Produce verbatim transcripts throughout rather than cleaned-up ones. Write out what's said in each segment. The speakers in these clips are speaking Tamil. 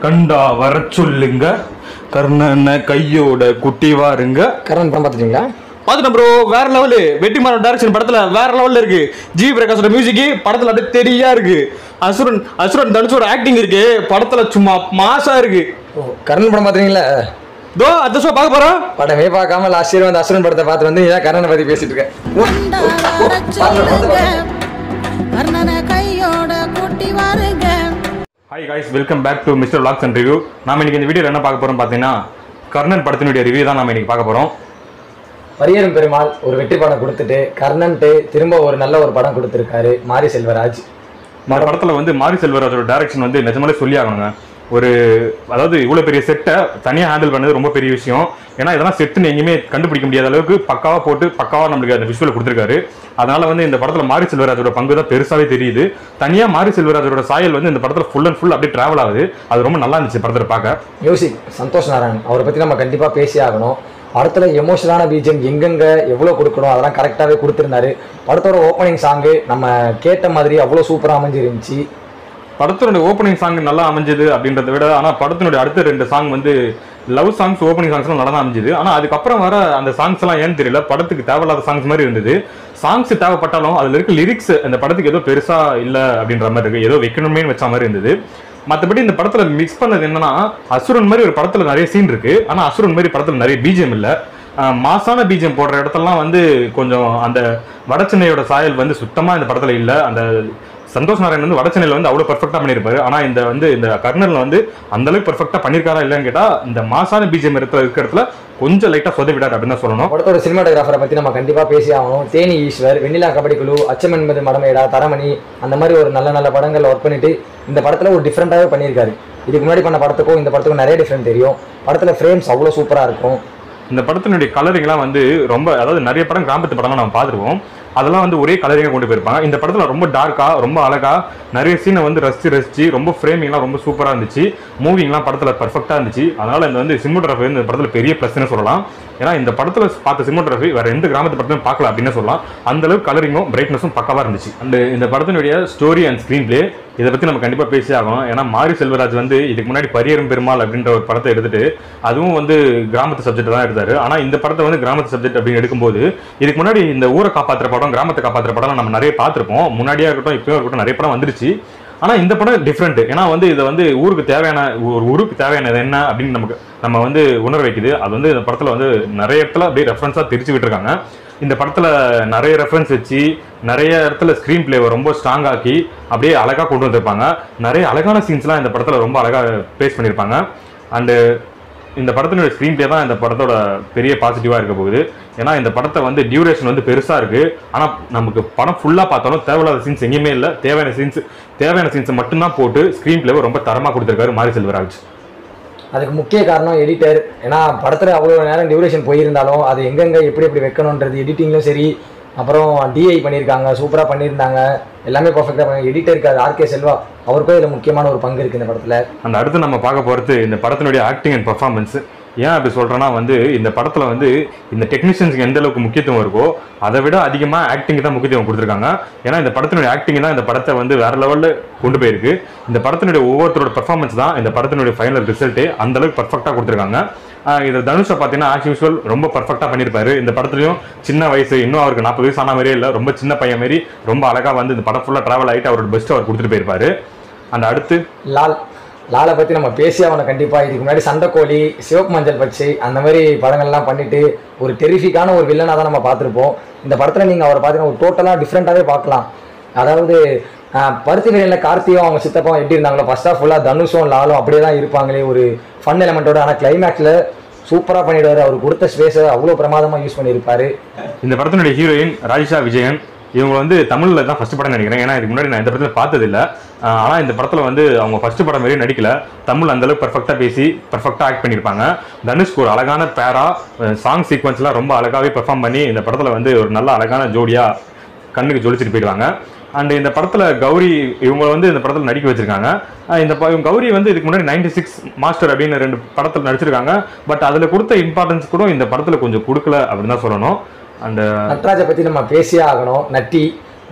கண்டா வர சொல்லுங்க கர்ணனை கையோட குட்டி வாருங்க. கர்ணன் படம் பார்த்துட்டீங்களா? பார்த்துட்டேன் ப்ரோ. வேற லெவலு. வெற்றிமாறன் டைரக்ஷன் படத்துல வேற லெவல்ல இருக்கு. ஜி பிரகாஷோட மியூசிக் படத்துல அப்படியே தெரியா இருக்கு. அசுரன் அசுரன் தனுஷோட ஆக்டிங் இருக்கு படத்துல சும்மா மாசா இருக்கு. ஓ கர்ணன் படம் பார்த்துட்டீங்களா? தோ அந்த ஷோ பார்க்க போறோம். படமே பார்க்காம லாஸ்ட் இயர் வந்து அசுரன் படத்தை பார்த்து வந்து ஏன் கர்ணனை பத்தி பேசிட்டு இருக்கேன். Hi guys, welcome back to mister vlogs and review. நாம இன்னைக்கு இந்த வீடியோவில் என்ன பார்க்க போறோம் பார்த்தீங்கன்னா கர்ணன் படத்தினுடைய ரிவ்யூ தான் நாம இன்னைக்கு பார்க்க போறோம். பரியரும் பெருமாள் ஒரு வெற்றி படம் கொடுத்துட்டு கர்ணன்ட்டு திரும்ப ஒரு நல்ல ஒரு படம் கொடுத்துருக்காரு மாரி செல்வராஜ். இந்த படத்துல வந்து மாரி செல்வராஜோட டைரக்ஷன் வந்து நிஜமாலே சொல்லி ஆகணுங்க. ஒரு அதாவது இவ்வளோ பெரிய செட்டை தனியாக ஹேண்டில் பண்ணது ரொம்ப பெரிய விஷயம். ஏன்னா இதெல்லாம் செட்டுன்னு எங்கேயுமே கண்டுபிடிக்க முடியாத அளவுக்கு பக்காவாக போட்டு பக்காவாக நம்மளுக்கு அந்த விஷுவல் கொடுத்துருக்காரு. அதனால வந்து இந்த படத்தில் மாரி செல்வராஜோட பங்கு தான் பெருசாகவே தெரியுது. தனியாக மாரி செல்வராஜோட சாயல் வந்து இந்த படத்தில் ஃபுல் அண்ட் ஃபுல் அப்படியே ட்ராவல் ஆகுது. அது ரொம்ப நல்லா இருந்துச்சு படத்தில் பார்க்க. மியூசிக் சந்தோஷ் நாராயண் அவரை பற்றி நம்ம கண்டிப்பாக பேசி ஆகணும். படத்தில் எமோஷனலான பீஜம் எங்கெங்கே எவ்வளோ கொடுக்கணும் அதெல்லாம் கரெக்டாகவே கொடுத்துருந்தாரு. படத்தோட ஓப்பனிங் சாங்கு நம்ம கேட்ட மாதிரி அவ்வளோ சூப்பராக அமைஞ்சிருந்துச்சு. படத்தினுடைய ஓப்பனிங் சாங் நல்லா அமைஞ்சது அப்படின்றத விட ஆனால் படத்தினுடைய அடுத்த ரெண்டு சாங் வந்து லவ் சாங்ஸ் ஓப்பனிங் சாங்ஸ்லாம் நல்லா தான் அமைஞ்சுது. ஆனால் அதுக்கப்புறம் வர அந்த சாங்ஸ் எல்லாம் ஏன்னு தெரியல, படத்துக்கு தேவையில்லாத சாங்ஸ் மாதிரி இருந்தது. சாங்ஸ் தேவைப்பட்டாலும் அதில் இருக்க லிரிக்ஸ் அந்த படத்துக்கு ஏதோ பெருசா இல்லை அப்படின்ற மாதிரி இருக்கு, ஏதோ வைக்கணுமே வச்ச மாதிரி இருந்தது. மற்றபடி இந்த படத்துல மிக்ஸ் பண்ணது என்னன்னா அசுரன் மாதிரி ஒரு படத்துல நிறைய சீன் இருக்கு, ஆனால் அசுரன் மாதிரி படத்துல நிறைய பீஜம் இல்லை. மாசான பீஜம் போடுற இடத்துலலாம் வந்து கொஞ்சம் அந்த வடச்சென்னையோட சாயல் வந்து சுத்தமாக இந்த படத்துல இல்லை. அந்த சந்தோஷ் நாராயண் வந்து வடச்சென்னையில் வந்து அவ்வளோ பர்ஃபெக்டாக பண்ணியிருப்பாரு. ஆனால் இந்த வந்து இந்த கர்ணனில் வந்து அந்த அளவுக்கு பர்ஃபெக்டாக பண்ணியிருக்காரா இல்லைன்னு கேட்டால் இந்த மாசான பிஜிஎம் இடத்துல இருக்கிற இடத்துல கொஞ்சம் லைட்டாக சொதவிடார் அப்படின்னு தான் சொல்லணும். படத்தோட சினிமாட்டோகிராஃபரை பற்றி நம்ம கண்டிப்பாக பேசி ஆகணும். தேனி ஈஸ்வர், வெண்ணிலா கபடி குழு, அச்சம் என்பது மடமேடா, தரமணி அந்த மாதிரி ஒரு நல்ல நல்ல படங்கள் ஒர்க் பண்ணிட்டு இந்த படத்தில் ஒரு டிஃப்ரெண்ட்டாகவே பண்ணியிருக்காரு. இதுக்கு முன்னாடி பண்ண படத்துக்கும் இந்த படத்துக்கும் நிறைய டிஃப்ரெண்ட் தெரியும். படத்தில் ஃப்ரேம்ஸ் அவ்வளோ சூப்பராக இருக்கும். இந்த படத்தினுடைய கலரிங்லாம் வந்து ரொம்ப, அதாவது நிறைய படம் கிராமத்து படம்லாம் நம்ம பார்த்துருவோம், அதெல்லாம் வந்து ஒரே கலரிங்காக கொண்டு போயிருப்பாங்க. இந்த படத்தில் ரொம்ப டார்க்காக ரொம்ப அழகாக நிறைய சீனை வந்து ரசித்து ரசித்து ரொம்ப ஃப்ரேமிங்லாம் ரொம்ப சூப்பராக இருந்துச்சு. மூவிங்லாம் படத்தில் பர்ஃபெக்டாக இருந்துச்சு. அதனால் இந்த வந்து சினிமோகிராஃபி இந்த படத்தில் பெரிய ப்ளஸ்ன்னு சொல்லலாம். ஏன்னா இந்த படத்தில் பார்த்த சினிமோகிராஃபி வேறு எந்த கிராமத்து படத்தையும் பார்க்கல அப்படின்னு சொல்லலாம். அந்தளவுக்கு கலரிங்கும் பிரைட்னஸும் பக்கவாக இருந்துச்சு. அண்ட் இந்த படத்தினுடைய ஸ்டோரி அண்ட் ஸ்க்ரீன் பிளே இதை பற்றி நம்ம கண்டிப்பாக பேசி ஆகணும். ஏன்னா மாரி செல்வராஜ் வந்து இதுக்கு முன்னாடி பரியரும் பெருமாள் அப்படின்ற ஒரு படத்தை எடுத்துட்டு அதுவும் வந்து கிராமத்து சப்ஜெக்ட் தான் எடுத்தாரு. ஆனால் இந்த படத்தை வந்து கிராமத்து சப்ஜெக்ட் அப்படின்னு எடுக்கும்போது இதுக்கு முன்னாடி இந்த ஊரை காப்பாற்றுற படம், கிராமத்தை காப்பாற்றுற படம் நம்ம நிறைய பார்த்துருப்போம். முன்னாடியாக இருக்கட்டும் இப்பயும் இருக்கட்டும் நிறைய படம் வந்துருச்சு. ஆனால் இந்த படம் டிஃப்ரெண்ட். ஏன்னா வந்து இதை வந்து ஊருக்கு தேவையான ஒரு ஊருக்கு தேவையானது என்ன அப்படின்னு நமக்கு நம்ம வந்து உணர வைக்குது. அது வந்து இந்த படத்தில் வந்து நிறைய இடத்துல அப்படியே ரெஃபரன்ஸாக தெரிச்சு விட்டுருக்காங்க. இந்த படத்தில் நிறைய ரெஃபரன்ஸ் வச்சு நிறைய இடத்துல ஸ்க்ரீன் பிளேவை ரொம்ப ஸ்ட்ராங் ஆக்கி அப்படியே அழகாக கொண்டு வந்திருப்பாங்க. நிறைய அழகான சீன்ஸ்லாம் இந்த படத்தில் ரொம்ப அழகாக பேஸ் பண்ணியிருப்பாங்க. அண்டு இந்த படத்தினுடைய ஸ்க்ரீன் பிளே தான் இந்த படத்தோட பெரிய பாசிட்டிவாக இருக்க போகுது. ஏன்னா இந்த படத்தை வந்து டியூரேஷன் வந்து பெருசாக இருக்குது. ஆனால் நமக்கு படம் ஃபுல்லாக பார்த்தாலும் தேவையில்லாத சீன்ஸ் எங்கேயுமே இல்லை. தேவையான சீன்ஸ் தேவையான சீன்ஸை மட்டும்தான் போட்டு ஸ்க்ரீன் பிளேவை ரொம்ப தரமாக கொடுத்துருக்காரு மாரி செல்வராஜ். அதுக்கு முக்கிய காரணம் எடிட்டர். ஏன்னா படத்தில் அவ்வளோ நேரம் டியூரேஷன் போயிருந்தாலும் அது எங்கெங்கே எப்படி எப்படி வைக்கணுன்றது எடிட்டிங்லும் சரி, அப்புறம் டிஐ பண்ணியிருக்காங்க, சூப்பராக பண்ணியிருந்தாங்க, எல்லாமே பர்ஃபெக்டாக பண்ணி. எடிட்டருக்கு அது ஆர்கே செல்வா, அவருக்கும் இதில் முக்கியமான ஒரு பங்கு இருக்குது இந்த படத்தில். அந்த அடுத்து நம்ம பார்க்க போகிறது இந்த படத்தினுடைய ஆக்டிங் அண்ட் பர்ஃபார்மன்ஸ். ஏன் அப்படி சொல்கிறேன்னா வந்து இந்த படத்தில் வந்து இந்த டெக்னீஷியன்ஸுக்கு எந்த அளவுக்கு முக்கியத்துவம் இருக்கோ அதை விட அதிகமாக ஆக்டிங் தான் முக்கியத்துவம் கொடுத்துருக்காங்க. ஏன்னா இந்த படத்தினுடைய ஆக்டிங் தான் இந்த படத்தை வந்து வேறு லெவலில் கொண்டு போயிருக்கு. இந்த படத்தினுடைய ஒவ்வொருத்தரோட பர்ஃபார்மன்ஸ் தான் இந்த படத்தினுடைய ஃபைனல் ரிசல்ட்டே அந்த அளவுக்கு பர்ஃபெக்டாக கொடுத்துருக்காங்க. இது தனுஷை பார்த்தீங்கன்னா ஆஸ் யூஸ்வல் ரொம்ப பர்ஃபெக்டாக பண்ணியிருப்பாரு. இந்த படத்துலையும் சின்ன வயசு, இன்னும் அவருக்கு நாற்பது வயசு ஆன மாதிரியே இல்லை, ரொம்ப சின்ன பையன் மாரி ரொம்ப அழகாக வந்து இந்த படம் ஃபுல்லாக ட்ராவல் ஆகிட்டு அவரோட பெஸ்ட்டு அவர் கொடுத்துட்டு போயிருப்பாரு. அந்த அடுத்து லால் லாலை பற்றி நம்ம பேசி அவனை கண்டிப்பாக. இதுக்கு முன்னாடி சண்டைக்கோழி, சிவப்பு மஞ்சள் பச்சை அந்த மாதிரி படங்கள்லாம் பண்ணிட்டு ஒரு டெரிஃபிக்கான ஒரு வில்லனாக தான் நம்ம பார்த்துருப்போம். இந்த படத்தில் நீங்கள் அவரை பார்த்தீங்கன்னா ஒரு டோட்டலாக டிஃப்ரெண்ட்டாகவே பார்க்கலாம். அதாவது பருத்தி வீரனில் கார்த்தியும் அவங்க சித்தப்பாவும் எப்படி இருந்தாங்களோ ஃபர்ஸ்ட் ஆஃப் ஃபுல்லாக தனுஷும் லாலும் அப்படியே தான் இருப்பாங்களே ஒரு ஃபன் எலமெண்ட்டோட. ஆனால் கிளைமேக்ஸில் சூப்பராக பண்ணிடுவார். அவர் கொடுத்த ஸ்பேஸை அவ்வளோ பிரமாதமாக யூஸ் பண்ணியிருப்பார். இந்த படத்தினுடைய ஹீரோயின் ராஜிஷா விஜயன், இவங்க வந்து தமிழில் தான் ஃபஸ்ட் படம் நினைக்கிறேன். ஏன்னா இதுக்கு முன்னாடி நான் இந்த படத்தில் பார்த்ததில்லை. ஆனால் இந்த படத்தில் வந்து அவங்க ஃபஸ்ட்டு படம் மாரியே நடிக்கல. தமிழ் அந்தளவுக்கு பர்ஃபெக்டாக பேசி பர்ஃபெக்டாக ஆக்ட் பண்ணியிருப்பாங்க. தனுஷ்க்கு ஒரு அழகான பேரா சாங் சீக்வன்ஸ்லாம் ரொம்ப அழகாகவே பெர்ஃபார்ம் பண்ணி இந்த படத்தில் வந்து ஒரு நல்ல அழகான ஜோடியாக கண்ணுக்கு ஜொலிச்சுட்டு போயிடுவாங்க. அண்ட் இந்த படத்தில் கௌரி இவங்க வந்து இந்த படத்தில் நடிக்க வச்சிருக்காங்க. இந்த கௌரி வந்து இதுக்கு முன்னாடி நைன்டி சிக்ஸ் மாஸ்டர் அப்படின்னு ரெண்டு படத்தில் நடிச்சிருக்காங்க. பட் அதில் கொடுத்த இம்பார்ட்டன்ஸ் கூட இந்த படத்தில் கொஞ்சம் கொடுக்கல அப்படின்னு தான் சொல்லணும். அண்ட் நட்ராஜை பற்றி நம்ம பேசியே ஆகணும். நட்டி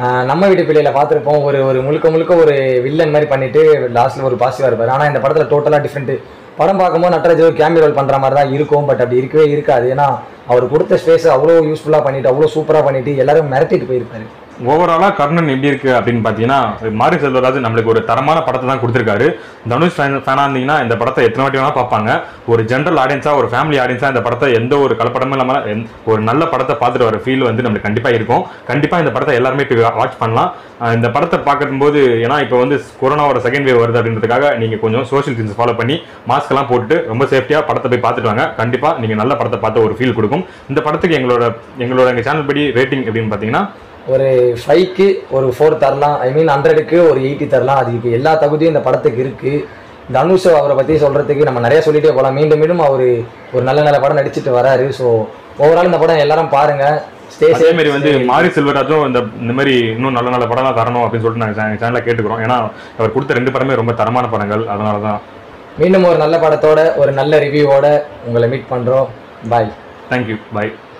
நம்ம வீட்டு பிள்ளையில பார்த்துருப்போம், ஒரு ஒரு முழுக்க முழுக்க ஒரு வில்லன் மாதிரி பண்ணிட்டு லாஸ்ட்ல ஒரு பாசிட்டிவா இருப்பார். ஆனால் இந்த படத்தில் டோட்டலாக டிஃப்ரெண்ட். படம் பார்க்கும்போது நட்ராஜ் ஒரு கேமியோ ரோல் பண்ணுற மாதிரி தான் இருக்கும், பட் அப்படி இருக்கவே இருக்காது. ஏன்னா அவர் கொடுத்த ஸ்பேஸ் அவ்வளோ யூஸ்ஃபுல்லாக பண்ணிட்டு அவ்வளோ சூப்பராக பண்ணிட்டு எல்லாரும் மிரட்டிட்டு போயிருப்பாரு. ஓவராலாக கர்ணன் எப்படி இருக்கு அப்படின்னு பார்த்தீங்கன்னா, மாரி செல்வராஜ் நம்மளுக்கு ஒரு தரமான படத்தை தான் கொடுத்துருக்காரு. தனுஷ் ஃபேன் ஃபேனாக இருந்தீங்கன்னா இந்த படத்தை எத்தனை வாட்டி வேணால் பார்ப்பாங்க. ஒரு ஜென்ரல் ஆடியன்ஸாக, ஒரு ஃபேமிலி ஆடியன்ஸாக இந்த படத்தை எந்த ஒரு கலப்படமும் இல்லாமல் ஒரு நல்ல படத்தை பார்த்துட்டு வர ஃபீல் வந்து நம்மளுக்கு கண்டிப்பாக இருக்கும். கண்டிப்பாக இந்த படத்தை எல்லாருமே இப்போ வாட்ச் பண்ணலாம். இந்த படத்தை பார்க்கும்போது, ஏன்னா இப்போ வந்து கொரோனாவோட செகண்ட் வேவ் வருது அப்படின்றதுக்காக நீங்கள் கொஞ்சம் சோஷியல் டிஸ்டன்ஸ் ஃபாலோ பண்ணி மாஸ்க்லாம் போட்டுட்டு ரொம்ப சேஃப்டியாக படத்தை போய் பார்த்துட்டு வாங்க. கண்டிப்பாக நீங்கள் நல்ல படத்தை பார்த்து ஒரு ஃபீல் கொடுக்கும். இந்த படத்துக்கு எங்களோட எங்களோட எங்கள் சேனல் படி ரேட்டிங் எப்படின்னு பார்த்தீங்கன்னா, ஒரு ஃபைவ்க்கு ஒரு ஃபோர் தரலாம். ஐ மீன் ஹண்ட்ரடுக்கு ஒரு எயிட்டி தரலாம். அதுக்கு எல்லா தகுதியும் இந்த படத்துக்கு இருக்குது. தனுஷ் அவரை பற்றி சொல்கிறதுக்கு நம்ம நிறைய சொல்லிட்டே போகலாம். மீண்டும் மீண்டும் அவர் ஒரு நல்ல நல்ல படம் நடிச்சிட்டு வராரு. ஸோ ஓவரால் இந்த படம் எல்லாரும் பாருங்கள். அதே மாதிரி வந்து மாரி செல்வராஜும் இந்த இந்த மாதிரி இன்னும் நல்ல நல்ல படம்லாம் தரணும் அப்படின்னு சொல்லிட்டு நாங்கள் சேனலில் கேட்டுக்கிறோம். ஏன்னா அவர் கொடுத்த ரெண்டு படமே ரொம்ப தரமான படங்கள். அதனால தான் மீண்டும் ஒரு நல்ல படத்தோட ஒரு நல்ல ரிவ்யூவோட உங்களை மீட் பண்ணுறோம். பாய். தேங்க்யூ. பாய்.